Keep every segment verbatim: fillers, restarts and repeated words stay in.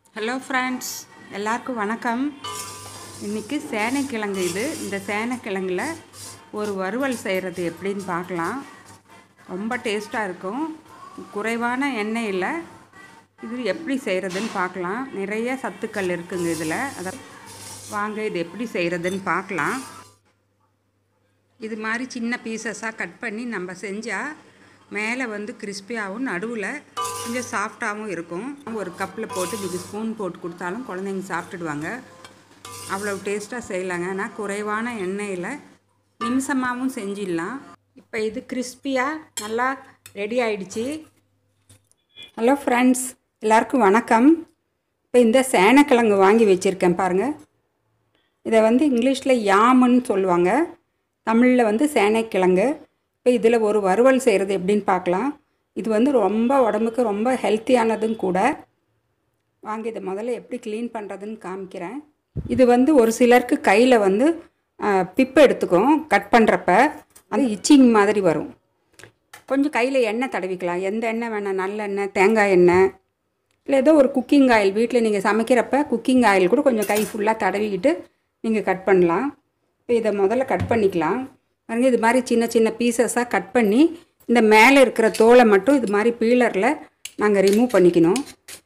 Hello friends, எல்லாருக்கும் வணக்கம். இன்றைக்கி சேனைக்கிழங்கு இது. இந்த சேனைக்கிழங்குல ஒரு வறுவல் செய்கிறது எப்படின்னு பார்க்கலாம். ரொம்ப டேஸ்ட்டாக இருக்கும். குறைவான எண்ணெயில் இது எப்படி செய்கிறதுன்னு பார்க்கலாம். நிறைய சத்துக்கள் இருக்குங்க இதில். அதை வாங்க இது எப்படி செய்கிறதுன்னு பார்க்கலாம். இது மாதிரி சின்ன பீசஸாக கட் பண்ணி நம்ம செஞ்சால் மேலே வந்து கிறிஸ்பியாகவும் நடுவில் கொஞ்சம் சாஃப்டாகவும் இருக்கும். ஒரு கப்பில் போட்டு இது ஸ்பூன் போட்டு கொடுத்தாலும் குழந்தைங்க சாப்பிட்டுடுவாங்க. அவ்வளோ டேஸ்ட்டாக செய்யலாங்க. ஆனால் குறைவான எண்ணெயில் நிமிஷமாகவும் செஞ்சிடலாம். இப்போ இது கிறிஸ்பியாக நல்லா ரெடி ஆகிடுச்சு. ஹலோ ஃப்ரெண்ட்ஸ், எல்லாருக்கும் வணக்கம். இப்போ இந்த சேனைக்கிழங்கு வாங்கி வச்சுருக்கேன் பாருங்கள். இதை வந்து இங்கிலீஷில் யாமுன்னு சொல்லுவாங்க, தமிழில் வந்து சேனைக்கிழங்கு. இப்போ இதில் ஒரு வறுவல் செய்கிறது எப்படின்னு பார்க்கலாம். இது வந்து ரொம்ப உடம்புக்கு ரொம்ப ஹெல்த்தியானதும் கூட. வாங்க இதை முதல்ல எப்படி க்ளீன் பண்ணுறதுன்னு காமிக்கிறேன். இது வந்து ஒரு சிலருக்கு கையில் வந்து பிப்பு எடுத்துக்கும். கட் பண்ணுறப்ப அது இச்சிங் மாதிரி வரும். கொஞ்சம் கையில் எண்ணெய் தடவிக்கலாம். எந்த எண்ணெய் வேணால், நல்லெண்ணெய், தேங்காய் எண்ணெய், இல்லை ஏதோ ஒரு குக்கிங் ஆயில் வீட்டில் நீங்கள் சமைக்கிறப்ப குக்கிங் ஆயில் கூட கொஞ்சம் கை ஃபுல்லாக தடவிக்கிட்டு நீங்கள் கட் பண்ணலாம். இப்போ இதை முதல்ல கட் பண்ணிக்கலாம். பாருங்க, இது மாதிரி சின்ன சின்ன பீசஸாக கட் பண்ணி இந்த மேலே இருக்கிற தோலை மட்டும் இது மாதிரி பீலரில் நாங்கள் ரிமூவ் பண்ணிக்கணும்.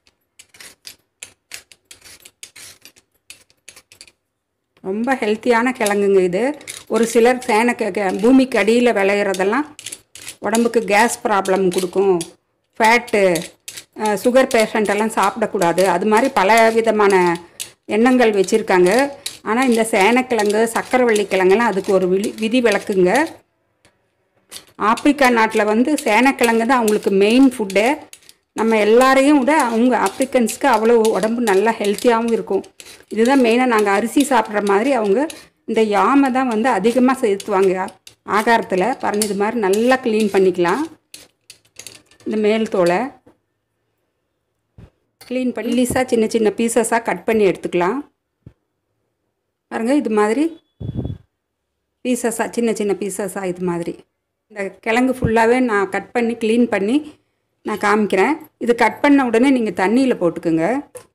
ரொம்ப ஹெல்த்தியான கிழங்குங்க இது. ஒரு சிலர் சேனை பூமிக்கு அடியில் விளையிறதெல்லாம் உடம்புக்கு கேஸ் ப்ராப்ளம் கொடுக்கும், ஃபேட்டு, சுகர் பேஷண்ட்டெல்லாம் சாப்பிடக்கூடாது, அது மாதிரி பல விதமான எண்ணங்கள் வச்சுருக்காங்க. ஆனால் இந்த சேனைக்கிழங்கு, சக்கரவள்ளி கிழங்குலாம் அதுக்கு ஒரு விதி விதி விலக்குங்க. ஆப்பிரிக்கா நாட்டில் வந்து சேனைக்கிழங்கு தான் அவங்களுக்கு மெயின் ஃபுட்டு. நம்ம எல்லாரையும் விட அவங்க ஆப்ரிக்கன்ஸ்க்கு அவ்வளோ உடம்பு நல்லா ஹெல்த்தியாகவும் இருக்கும். இதுதான் மெயினாக. நாங்கள் அரிசி சாப்பிட்ற மாதிரி அவங்க இந்த யாமை தான் வந்து அதிகமாக சேர்த்துவாங்க ஆகாரத்தில். பாருங்கள், இது மாதிரி நல்லா க்ளீன் பண்ணிக்கலாம். இந்த மேல் தோலை க்ளீன் பண்ணி லீஸாக சின்ன சின்ன பீசஸாக கட் பண்ணி எடுத்துக்கலாம். பாருங்கள், இது மாதிரி பீசஸாக சின்ன சின்ன பீசஸாக இது மாதிரி இந்த கிழங்கு ஃபுல்லாகவே நான் கட் பண்ணி க்ளீன் பண்ணி நான் காமிக்கிறேன். இது கட் பண்ண உடனே நீங்கள் தண்ணியில் போட்டுக்குங்க.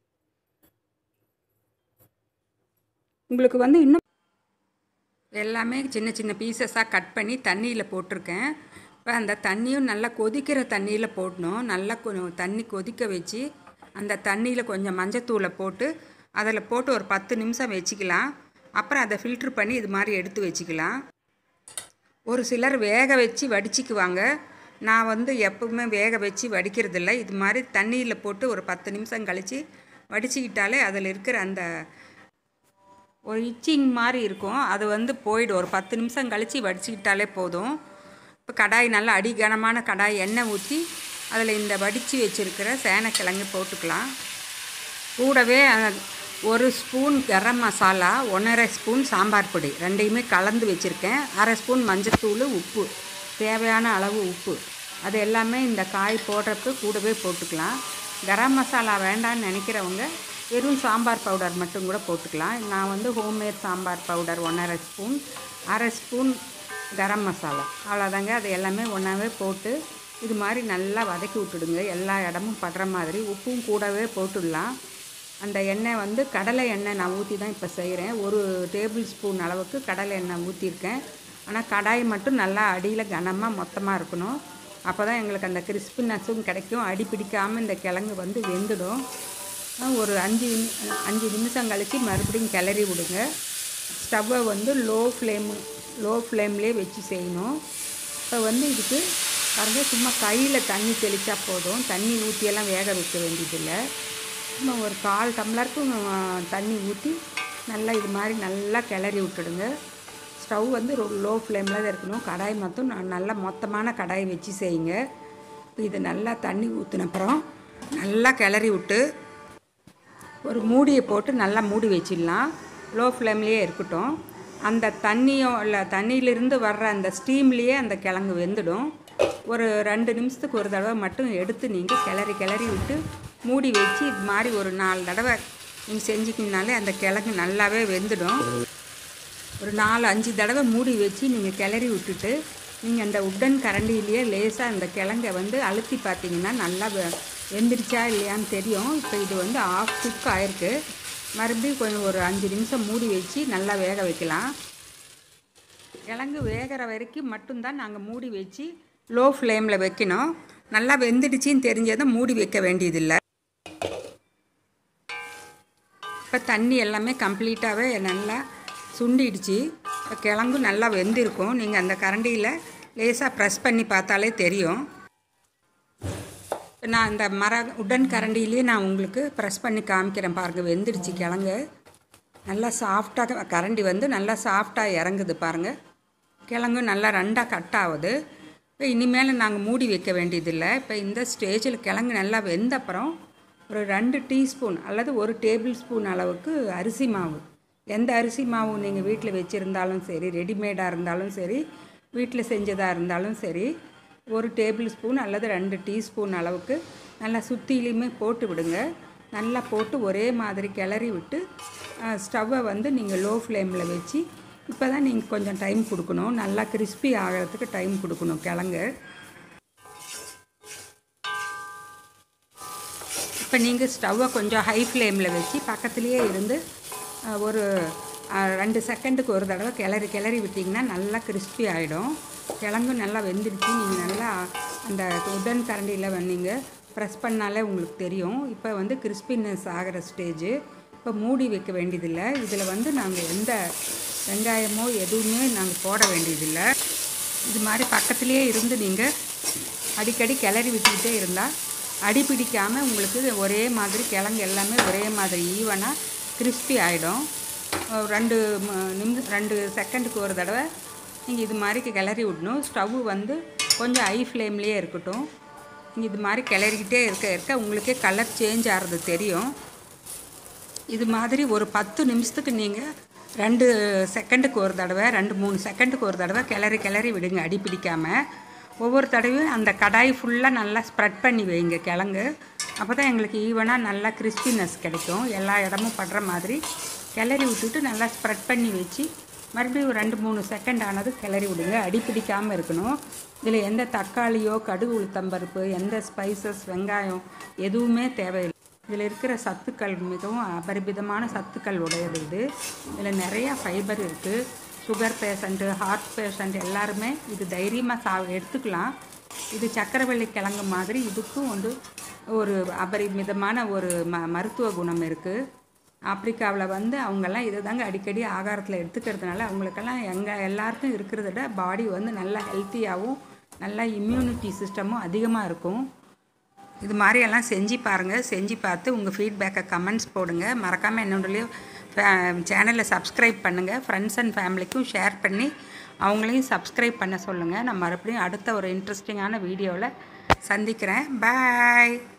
உங்களுக்கு வந்து இன்னும் எல்லாமே சின்ன சின்ன பீசஸாக கட் பண்ணி தண்ணியில் போட்டிருக்கேன். இப்போ அந்த தண்ணியும் நல்லா கொதிக்கிற தண்ணியில் போடணும். நல்லா தண்ணி கொதிக்க வச்சு அந்த தண்ணியில் கொஞ்சம் மஞ்சத்தூளை போட்டு அதில் போட்டு ஒரு பத்து நிமிஷம் வச்சுக்கலாம். அப்புறம் அதை ஃபில்ட்ரு பண்ணி இது மாதிரி எடுத்து வச்சுக்கலாம். ஒரு சிலர் வேக வச்சு வடிச்சிக்குவாங்க. நான் வந்து எப்பவுமே வேக வச்சு வடிக்கிறதில்ல. இது மாதிரி தண்ணியில் போட்டு ஒரு பத்து நிமிஷம் கழித்து வடிச்சிக்கிட்டாலே அதில் இருக்கிற அந்த ஒரு இச்சிங் மாதிரி இருக்கும், அது வந்து போயிடும். ஒரு பத்து நிமிஷம் கழித்து வடிச்சிக்கிட்டாலே போதும். இப்போ கடாய் நல்லா அடிகனமான கடாய் எண்ணெய் ஊற்றி அதில் இந்த வடித்து வச்சுருக்கிற சேனைக்கிழங்கு போட்டுக்கலாம். கூடவே ஒரு ஸ்பூன் கரம் மசாலா, ஒன்றரை ஸ்பூன் சாம்பார் பொடி ரெண்டையுமே கலந்து வச்சுருக்கேன். அரை ஸ்பூன் மஞ்சத்தூள், உப்பு, தேவையான அளவு உப்பு, அது எல்லாமே இந்த காய் போடுறப்ப கூடவே போட்டுக்கலாம். கரம் மசாலா வேண்டான்னு நினைக்கிறவங்க வெறும் சாம்பார் பவுடர் மட்டும் கூட போட்டுக்கலாம். நான் வந்து ஹோம்மேட் சாம்பார் பவுடர் ஒன்றரை ஸ்பூன், அரை ஸ்பூன் கரம் மசாலா, அவ்வளோதாங்க. அது எல்லாமே ஒன்றாவே போட்டு இது மாதிரி நல்லா வதக்கி விட்டுடுங்க. எல்லா இடமும் படுற மாதிரி உப்பும் கூடவே போட்டுடலாம். அந்த எண்ணெய் வந்து கடலை எண்ணெய் நான் ஊற்றி தான் இப்போ செய்கிறேன். ஒரு டேபிள் ஸ்பூன் அளவுக்கு கடலை எண்ணெய் ஊற்றிருக்கேன். ஆனால் கடாய் மட்டும் நல்லா அடியில் கனமாக மொத்தமாக இருக்கணும். அப்போ தான் எங்களுக்கு அந்த கிறிஸ்பினஸும் கிடைக்கும். அடி பிடிக்காமல் இந்த கிழங்கு வந்து வெந்துடும். ஒரு அஞ்சு அஞ்சு நிமிஷம் கழித்து மறுபடியும் கிளறி விடுங்க. ஸ்டவ்வை வந்து லோ ஃப்ளேமு லோ ஃப்ளேம்லேயே வச்சு செய்யணும். இப்போ வந்து இதுக்கு பாருங்க, சும்மா கையில் தண்ணி தெளித்தா போதும். தண்ணி ஊற்றியெல்லாம் வேக வைக்க வேண்டியதில்லை. சும்மா ஒரு கால் டம்ளருக்கும் தண்ணி ஊற்றி நல்லா இது மாதிரி நல்லா கிளறி விட்டுடுங்க. ஸ்டவ் வந்து லோ ஃப்ளேமில் தான் இருக்கணும். கடாய் மொத்தம் நல்லா மொத்தமான கடாய் வச்சு செய்யுங்க. இது நல்லா தண்ணி ஊற்றினப்புறம் நல்லா கிளறி விட்டு ஒரு மூடியை போட்டு நல்லா மூடி வச்சிடலாம். லோ ஃப்ளேம்லேயே இருக்கட்டும். அந்த தண்ணியோ இல்லை தண்ணியிலிருந்து வர்ற அந்த ஸ்டீம்லேயே அந்த கிழங்கு வெந்துடும். ஒரு ரெண்டு நிமிஷத்துக்கு ஒரு தடவை மட்டும் எடுத்து நீங்கள் கிளறி கிளறி விட்டு மூடி வச்சு இது மாதிரி ஒரு நாலு தடவை நீங்கள் செஞ்சிக்கிங்கனாலே அந்த கிழங்கு நல்லாவே வெந்துடும். ஒரு நாலு அஞ்சு தடவை மூடி வச்சு நீங்கள் கிளறி விட்டுட்டு நீங்கள் அந்த உட்டன் கரண்டிலேயே லேசாக அந்த கிழங்கை வந்து அழுத்தி பார்த்தீங்கன்னா நல்லா வெந்துருச்சா இல்லையான்னு தெரியும். இப்போ இது வந்து ஆஃப் குக் ஆயிருக்கு. மறுபடியும் கொஞ்சம் ஒரு அஞ்சு நிமிஷம் மூடி வச்சு நல்லா வேக வைக்கலாம். கிழங்கு வேகிற வரைக்கும் மட்டும்தான் நாங்கள் மூடி வச்சு லோ ஃப்ளேமில் வைக்கணும். நல்லா வெந்துடுச்சின்னு தெரிஞ்சதும் மூடி வைக்க வேண்டியதில்லை. இப்போ தண்ணி எல்லாமே கம்ப்ளீட்டாகவே நல்லா சுண்டிடுச்சு. இப்போ கிழங்கும் நல்லா வெந்திருக்கும். நீங்கள் அந்த கரண்டியில் லேசாக ப்ரெஸ் பண்ணி பார்த்தாலே தெரியும். நான் இந்த மர உடன் கரண்டிலேயே நான் உங்களுக்கு ப்ரெஸ் பண்ணி காமிக்கிறேன் பாருங்கள். வெந்துடுச்சு கிழங்கு. நல்லா சாஃப்டாக கரண்டி வந்து நல்லா சாஃப்டாக இறங்குது பாருங்கள். கிழங்கும் நல்லா ரெண்டாக கட் ஆகுது. இப்போ இனிமேல் நாங்கள் மூடி வைக்க வேண்டியதில்லை. இப்போ இந்த ஸ்டேஜில் கிழங்கு நல்லா வெந்த அப்புறம் ஒரு ரெண்டு டீஸ்பூன் அல்லது ஒரு டேபிள் ஸ்பூன் அளவுக்கு அரிசி மாவு, எந்த அரிசி மாவு நீங்கள் வீட்டில் வச்சுருந்தாலும் சரி, ரெடிமேடாக இருந்தாலும் சரி, வீட்டில் செஞ்சதாக இருந்தாலும் சரி, ஒரு டேபிள் ஸ்பூன் அல்லது ரெண்டு டீஸ்பூன் அளவுக்கு நல்லா சுற்றிலையுமே போட்டு விடுங்க. நல்லா போட்டு ஒரே மாதிரி கிளறி விட்டு ஸ்டவ்வை வந்து நீங்கள் லோ ஃப்ளேமில் வச்சு இப்போ தான் நீங்கள் கொஞ்சம் டைம் கொடுக்கணும். நல்லா கிறிஸ்பி ஆகிறதுக்கு டைம் கொடுக்கணும் கிழங்கு. இப்போ நீங்கள் ஸ்டவ்வை கொஞ்சம் ஹை ஃப்ளேமில் வச்சு பக்கத்துலேயே இருந்து ஒரு ரெண்டு செகண்டுக்கு ஒரு தடவை கிளறி கிளறி விட்டிங்கன்னா நல்லா கிறிஸ்பி ஆகிடும். கிழங்கும் நல்லா வெந்துடுச்சு. நீங்கள் நல்லா அந்த உடன் கரண்டியில் நீங்கள் ப்ரெஸ் பண்ணாலே உங்களுக்கு தெரியும். இப்போ வந்து கிறிஸ்பினஸ் ஆகிற ஸ்டேஜு. இப்போ மூடி வைக்க வேண்டியதில்லை. இதில் வந்து நாங்கள் எந்த வெங்காயமோ எதுவுமே நாங்கள் போட வேண்டியதில்லை. இது மாதிரி பக்கத்துலேயே இருந்து நீங்கள் அடிக்கடி கிளறி விட்டுக்கிட்டே இருந்தால் அடி பிடிக்காமல் உங்களுக்கு ஒரே மாதிரி கிழங்கு எல்லாமே ஒரே மாதிரி ஈவனாக கிறிஸ்பி ஆகிடும். ரெண்டு நிமிஷம் ரெண்டு செகண்டுக்கு ஒரு தடவை நீங்கள் இது மாதிரி கிளறி விடணும். ஸ்டவ்வு வந்து கொஞ்சம் ஹை ஃப்ளேம்லேயே இருக்கட்டும். நீங்கள் இது மாதிரி கிளறிக்கிட்டே இருக்க இருக்க உங்களுக்கே கலர் சேஞ்ச் ஆகிறது தெரியும். இது மாதிரி ஒரு பத்து நிமிஷத்துக்கு நீங்கள் ரெண்டு செகண்டுக்கு ஒரு தடவை ரெண்டு மூணு செகண்டுக்கு ஒரு தடவை கிளறி கிளறி விடுங்க அடி பிடிக்காமல். ஒவ்வொரு தடவையும் அந்த கடாய் ஃபுல்லாக நல்லா ஸ்ப்ரெட் பண்ணி வைங்க கிழங்கு. அப்போ தான் எங்களுக்கு ஈவனாக நல்லா கிறிஸ்பினஸ் கிடைக்கும். எல்லா இடமும் படுற மாதிரி கிளறி விட்டுட்டு நல்லா ஸ்ப்ரெட் பண்ணி வச்சு மறுபடியும் ஒரு ரெண்டு மூணு செகண்ட் ஆனது கிளறி விடுங்க. அடி பிடிக்காமல் இருக்கணும். இதில் எந்த தக்காளியோ கடுகு உளுத்தம்பருப்பு எந்த ஸ்பைசஸ் வெங்காயம் எதுவுமே தேவையில்லை. இதில் இருக்கிற சத்துக்கள் மிகவும் அபரிமிதமான சத்துக்கள் உடையது. இது இதில் நிறையா ஃபைபர் இருக்குது. சுகர் பேஷண்ட்டு, ஹார்ட் பேஷண்ட் எல்லாருமே இது தைரியமாக சா எடுத்துக்கலாம். இது சக்கரவள்ளி கிழங்கு மாதிரி இதுக்கும் வந்து ஒரு அபரிமிதமான ஒரு ம மருத்துவ குணம் இருக்குது. ஆப்பிரிக்காவில் வந்து அவங்கெல்லாம் இதை தாங்க அடிக்கடி ஆகாரத்தில் எடுத்துக்கிறதுனால அவங்களுக்கெல்லாம் எங்கள் எல்லாருக்கும் இருக்கிறத விட பாடி வந்து நல்லா ஹெல்த்தியாகவும் நல்லா இம்யூனிட்டி சிஸ்டமும் அதிகமாக இருக்கும். இது மாதிரியெல்லாம் செஞ்சு பாருங்கள். செஞ்சு பார்த்து உங்கள் ஃபீட்பேக்கை கமெண்ட்ஸ் போடுங்க. மறக்காமல் என்னுடைய சேனலை சப்ஸ்கிரைப் பண்ணுங்கள். ஃப்ரெண்ட்ஸ் அண்ட் ஃபேமிலிக்கும் ஷேர் பண்ணி அவங்களையும் சப்ஸ்கிரைப் பண்ண சொல்லுங்கள். நான் மறுபடியும் அடுத்த ஒரு இன்ட்ரெஸ்டிங்கான வீடியோவில் சந்திக்கிறேன். பாய்.